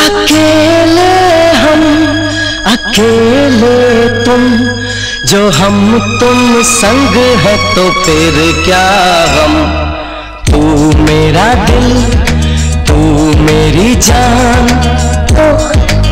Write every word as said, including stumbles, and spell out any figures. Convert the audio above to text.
अकेले हम अकेले तुम, जो हम तुम संग है तो फिर क्या गम। तू मेरा दिल, तू मेरी जान,